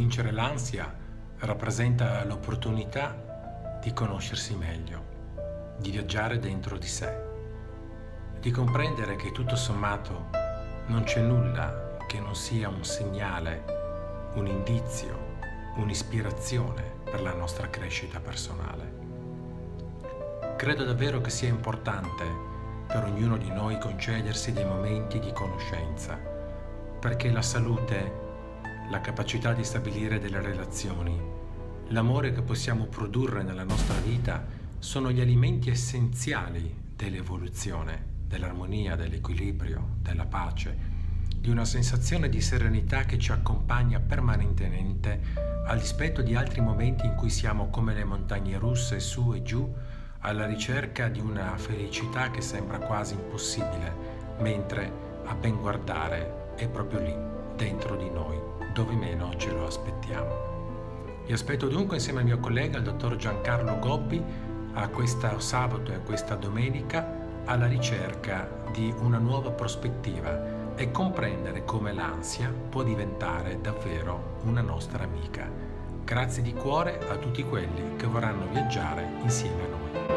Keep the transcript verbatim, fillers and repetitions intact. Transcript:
Vincere l'ansia rappresenta l'opportunità di conoscersi meglio, di viaggiare dentro di sé, di comprendere che tutto sommato non c'è nulla che non sia un segnale, un indizio, un'ispirazione per la nostra crescita personale. Credo davvero che sia importante per ognuno di noi concedersi dei momenti di conoscenza, perché la salute, la capacità di stabilire delle relazioni, l'amore che possiamo produrre nella nostra vita sono gli alimenti essenziali dell'evoluzione, dell'armonia, dell'equilibrio, della pace, di una sensazione di serenità che ci accompagna permanentemente al dispetto di altri momenti in cui siamo come le montagne russe su e giù alla ricerca di una felicità che sembra quasi impossibile, mentre a ben guardare è proprio lì, dentro di noi, dove meno ce lo aspettiamo. Vi aspetto dunque insieme al mio collega, il dottor Giancarlo Gobbi, a questo sabato e a questa domenica alla ricerca di una nuova prospettiva e comprendere come l'ansia può diventare davvero una nostra amica. Grazie di cuore a tutti quelli che vorranno viaggiare insieme a noi.